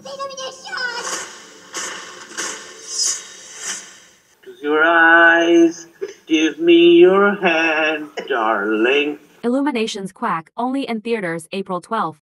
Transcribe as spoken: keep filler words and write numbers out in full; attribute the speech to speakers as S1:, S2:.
S1: Close your eyes, give me your hand, darling.
S2: Illumination's Quack, only in theaters April twelfth.